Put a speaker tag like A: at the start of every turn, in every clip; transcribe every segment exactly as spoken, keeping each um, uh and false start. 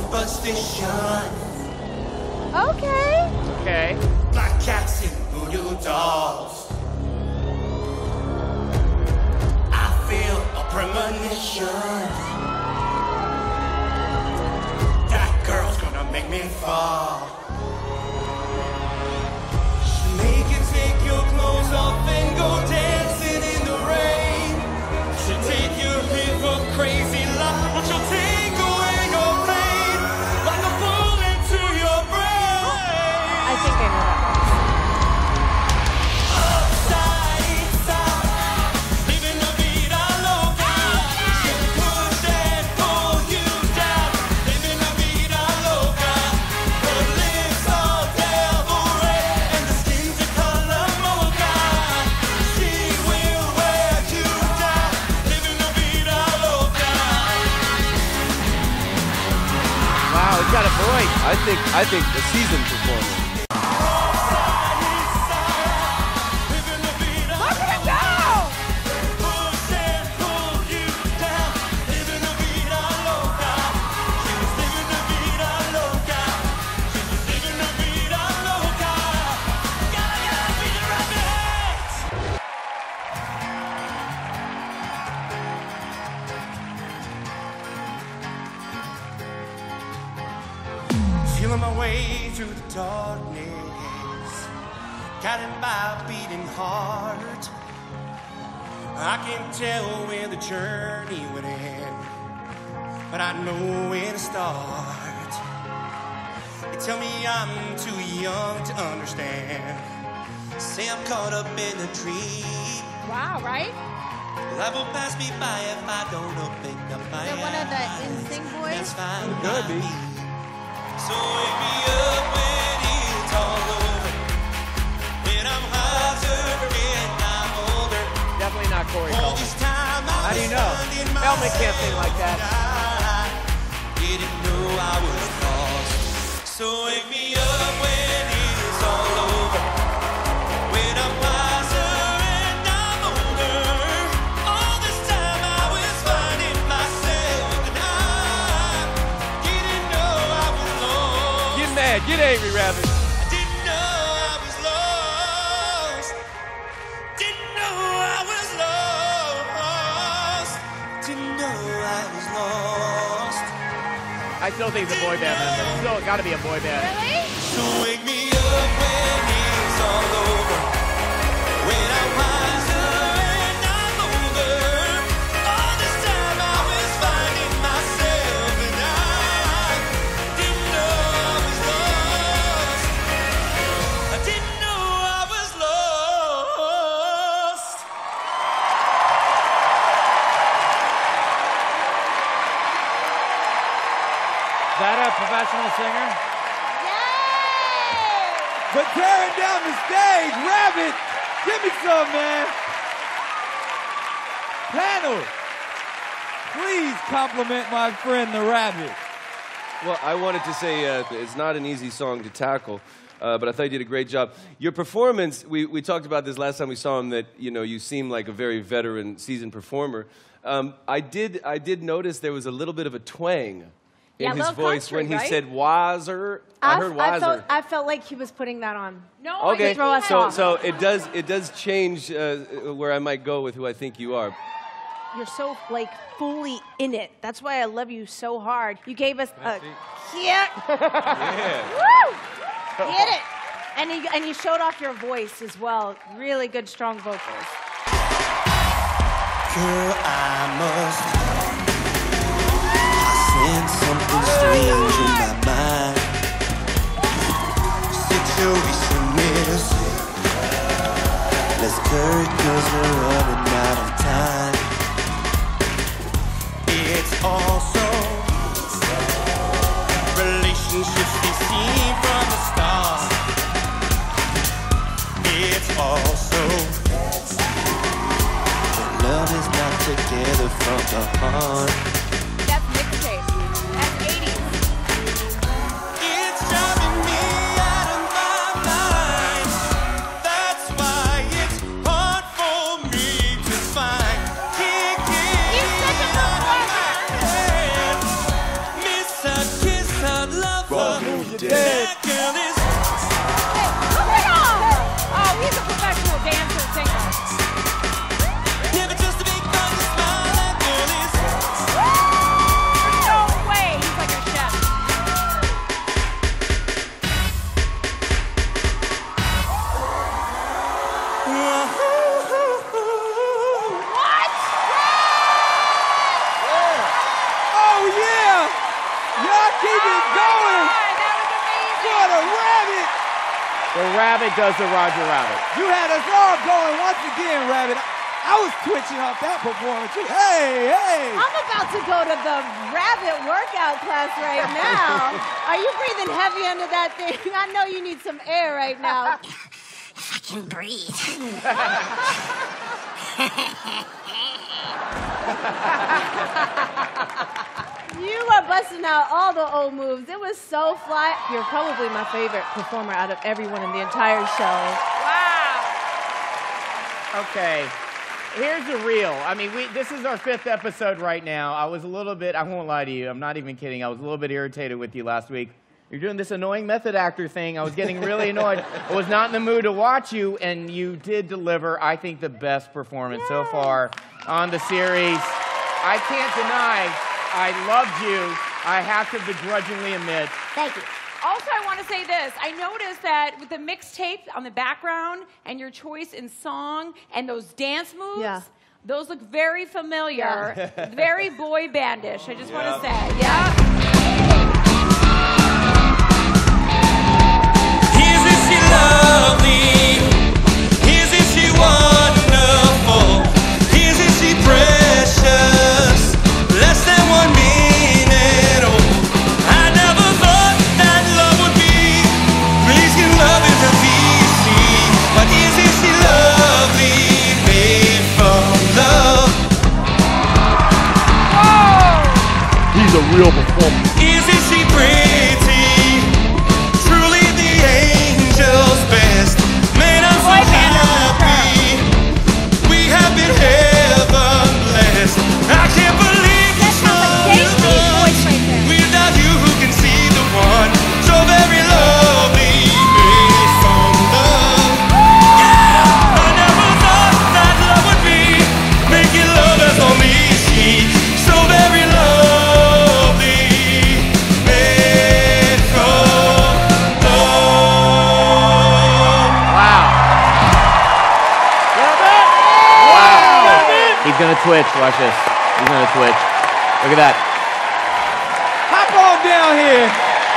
A: superstition.
B: Okay.
C: Okay.
A: Black cats and voodoo dolls. I feel a premonition. That girl's gonna make me fall. She'll make you take your clothes off and go dancing in the rain. She'll take you here for crazy love, but she'll take away your pain like a bullet to your brain.
B: I think I know that.
C: Got a voice.
D: I think I think the season performer.
B: Look at him go!
A: Feeling my way through the darkness, guided by a beating heart. I can't tell where the journey would end, but I know where to start. They tell me I'm too young to understand. Say I'm caught up in a dream.
B: Wow, right?
A: Life will pass me by if I don't open up my eyes.
B: Is it one of the N Sync boys?
A: That's fine.
D: Could be.
A: So wake me up when it's all over, when I'm wiser and I'm older.
C: Definitely not Corey
A: All
C: Feldman.
A: this time I
C: How do you
A: was
C: know?
A: finding
C: Feldman can't sing like that.
A: myself. I didn't know I was lost. So wake me up when it's all over, when I'm wiser and I'm older. All this time I was finding myself, and I didn't know I was lost.
C: Get mad. Get angry, Rabbit.
A: I didn't know I was lost. Didn't know I was lost. Didn't know I was lost.
C: I still think it's a boy band member. Still got to be a boy band.
B: Really?
A: So wake me up when it's all over, when I'm wiser and I'm older. All this time I was finding myself, and I didn't know I was lost. I didn't know I was lost.
E: Is that a professional singer?
B: Yay!
E: But tearing down the stage, Rabbit, give me some, man. Panel, please compliment my friend the Rabbit.
D: Well, I wanted to say uh, it's not an easy song to tackle, uh, but I thought you did a great job. Your performance, we, we talked about this last time we saw him, that you know you seem like a very veteran, seasoned performer. Um, I did I did notice there was a little bit of a twang in
B: Yeah,
D: his
B: little
D: voice
B: country,
D: when he
B: right?
D: said wiser. I, heard
B: I
D: wiser.
B: felt, I felt like he was putting that on. No,
D: Okay,
B: to throw us
D: so
B: off.
D: so it does it does change uh, where I might go with who I think you are.
B: You're so, like, fully in it. That's why I love you so hard. You gave us a... Yeah.
D: Yeah.
B: Woo! Get it. And you, and you showed off your voice as well. Really good, strong vocals.
A: Girl, I must I sense something strange in my mind. Situation missing. Let's cut it 'cause we're running out of time. It's also relationships we see from the start. It's also that love is not together from the heart.
B: That's mixtape. That's eighties.
A: It's driving me out of my mind. That's why it's hard for me to find. Can't get
B: He's such a
A: it out of
B: performer.
A: my head. Miss a kiss, I
E: Keep it going. What a rabbit.
C: The rabbit does the Roger Rabbit.
E: You had us all going once again, Rabbit. I was twitching off that performance too. Hey, hey.
B: I'm about to go to the rabbit workout class right now. Are you breathing heavy under that thing? I know you need some air right now.
F: I can breathe.
B: You are busting out all the old moves. It was so fly. You're probably my favorite performer out of everyone in the entire show.
C: Wow. Okay. Here's the real. I mean, we, this is our fifth episode right now. I was a little bit, I won't lie to you, I'm not even kidding. I was a little bit irritated with you last week. You're doing this annoying method actor thing. I was getting really annoyed. I was not in the mood to watch you, and you did deliver, I think, the best performance so far on the series. I can't deny I loved you. I have to begrudgingly admit.
F: Thank you.
G: Also, I want to say this. I noticed that with the mixtape on the background and your choice in song and those dance moves,
B: Yeah.
G: those look very familiar,
B: Yeah.
G: very boy bandish, I just
D: Yeah.
G: want to say. Yeah?
A: Isn't she lovely? Isn't she wonderful? Isn't she precious? Less than one minute. Oh, I never thought that love would be raising love in the easy. But isn't she lovely? Made from love.
H: He's a real performer.
A: Isn't she pretty? Truly the angel's best. Man, I'm so happy. We have been heaven blessed. I can't believe the sun is done. Without you, who can see the one so very lovely, made from love. Yeah, I never thought that love would be making love as only she, so very lovely, made from love.
C: Wow. Wow. He's going to twitch. Watch this. He's going to twitch. Look at that.
E: Hop on down here.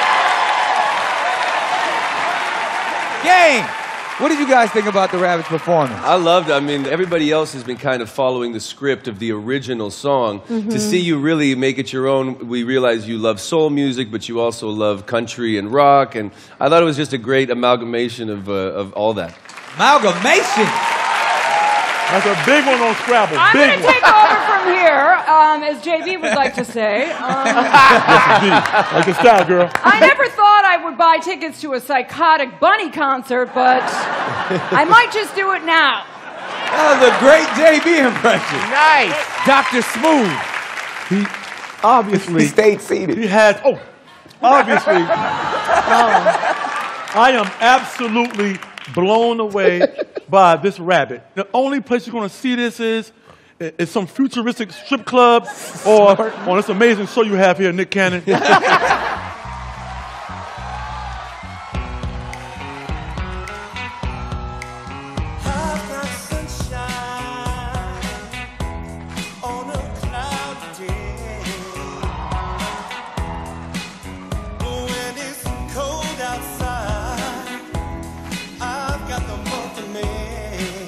E: Gang, what did you guys think about the Rabbit's performance?
D: I loved it. I mean, everybody else has been kind of following the script of the original song. To see you really make it your own, we realize you love soul music, but you also love country and rock. And I thought it was just a great amalgamation of, uh, of all that.
E: Amalgamation.
H: That's a big one on Scrabble.
G: I'm
H: big
G: going to
H: one.
G: take over from here, um, as J B would like to say. Um,
H: Like the style, girl.
G: I never thought I would buy tickets to a psychotic bunny concert, but I might just do it now.
E: That was a great J B impression.
C: Nice.
E: Doctor Smooth.
H: He obviously
E: stayed seated.
H: he has. Oh, obviously. I am absolutely blown away by this rabbit. The only place you're going to see this is is some futuristic strip club or on this amazing show you have here, Nick Cannon.
A: I've got sunshine on a cloudy day. When it's cold outside, I've got the month of May.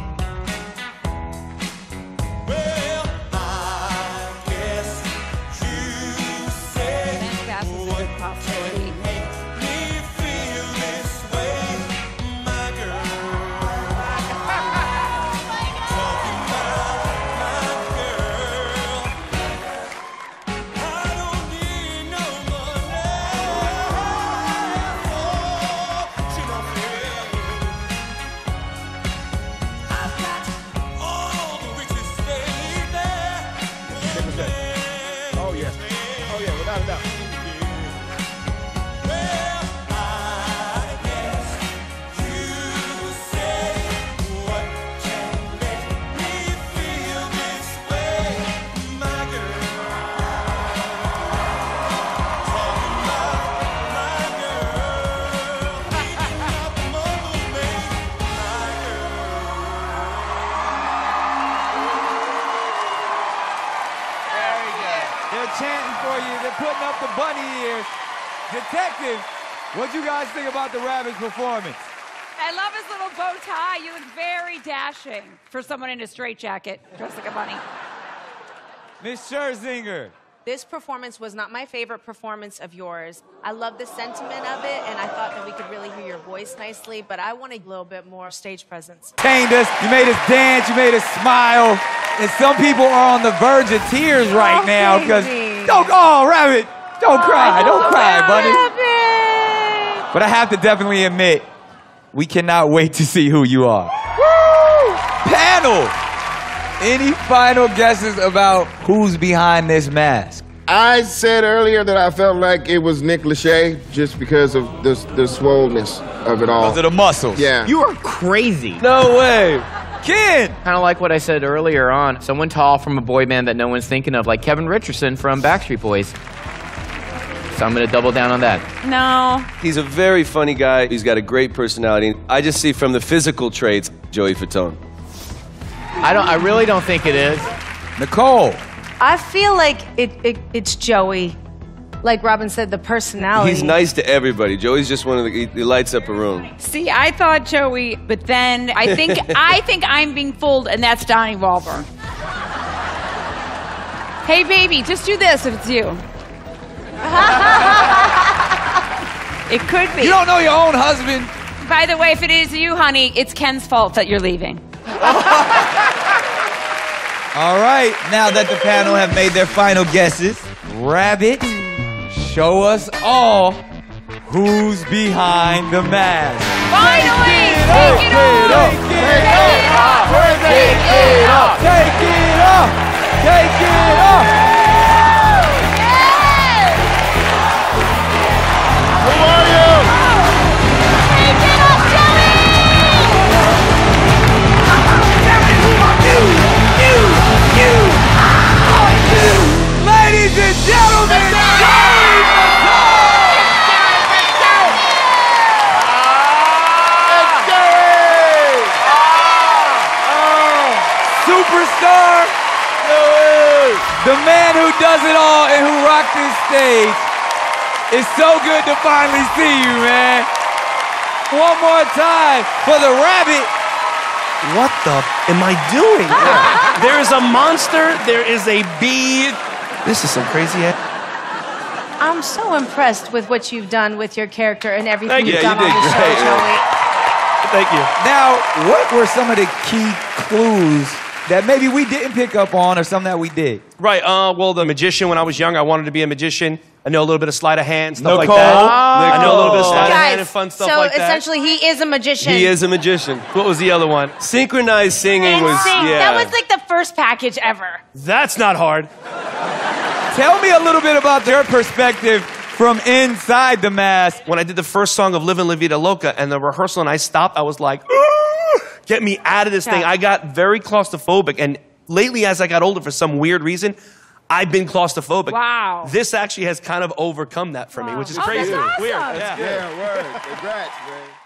A: Well, I guess you say what can make me feel this way, my girl. Talking about my girl. I don't need no money. Oh, she don't feel. I've got all the riches, baby.
H: Oh, yeah. Oh, yeah, without a doubt.
A: Well, I guess you say what can make me feel this way, my girl. Talking about my girl, keeping up mother made my
C: Very good.
E: They're chanting for you. They're putting up the bunny ears. Detective, what do you guys think about the Rabbit's performance?
G: I love his little bow tie. You look very dashing for someone in a straitjacket dressed like a bunny.
E: Miss Scherzinger.
I: This performance was not my favorite performance of yours. I love the sentiment of it, and I thought that we could really hear your voice nicely, but I wanted a little bit more stage presence.
E: Tamed us, you made us dance, you made us smile, and some people are on the verge of tears right
I: Oh,
E: now because,
I: baby.
E: don't, oh, Rabbit, don't cry, don't cry, buddy.
I: Rabbit!
E: But I have to definitely admit, we cannot wait to see who you are. Woo! Panel! Any final guesses about who's behind this mask?
J: I said earlier that I felt like it was Nick Lachey just because of the, the swollenness of it all.
E: Because of the muscles.
J: Yeah.
C: You are crazy.
E: No way. Ken!
C: Kind of like what I said earlier on. Someone tall from a boy band that no one's thinking of, like Kevin Richardson from Backstreet Boys. So I'm going to double down on that.
G: No.
D: He's a very funny guy. He's got a great personality. I just see from the physical traits, Joey Fatone.
C: I don't. I really don't think it is.
E: Nicole.
I: I feel like it, it, it's Joey. Like Robin said, the personality.
D: He's nice to everybody. Joey's just one of the, he, he lights up a room.
G: See, I thought Joey, but then I think I think I'm being fooled, and that's Donnie Wahlberg. Hey, baby, just do this if it's you. It could be.
E: You don't know your own husband.
G: By the way, if it is you, honey, it's Ken's fault that you're leaving.
E: All right, now that the panel have made their final guesses, Rabbit, show us all who's behind the mask.
G: Finally! Take it off!
E: Take it off! Take it off! Take it off! Take it off!
J: Who are you?
G: Take it off, Joey!
E: Ladies and gentlemen, Joey Fatone! Superstar, the man who does it all and who rocked this stage. It's so good to finally see you, man. One more time for the Rabbit.
K: What the am I doing? There is a monster, there is a bee. This is some crazy ass.
I: I'm so impressed with what you've done with your character and everything
K: Thank
I: you've
K: you.
I: done
D: Yeah, you
I: on the
D: did
I: show,
D: great,
I: Joey.
K: Thank you.
E: Now, what were some of the key clues that maybe we didn't pick up on or some that we did?
K: Right, uh, well, the magician, when I was young, I wanted to be a magician. I know a little bit of sleight of hand, stuff like
E: Nicole.
K: that. I know a little bit of sleight of hand
I: Guys,
K: and fun stuff
I: so
K: like that.
I: essentially he is a magician.
D: He is a magician.
K: What was the other one?
D: Synchronized singing
I: And
D: was,
I: sing.
D: yeah.
I: That was like the first package ever.
K: That's not hard.
E: Tell me a little bit about your perspective from inside the mask.
K: When I did the first song of Livin' La Vida Loca and the rehearsal and I stopped, I was like, "Ooh, get me out of this thing."
I: Yeah.
K: I got very claustrophobic. And lately, as I got older, for some weird reason, I've been claustrophobic.
G: Wow.
K: This actually has kind of overcome that for me, which is
G: Oh,
K: crazy.
G: that's awesome.
K: Weird.
G: That's
K: Yeah.
J: Yeah, word. Congrats, man.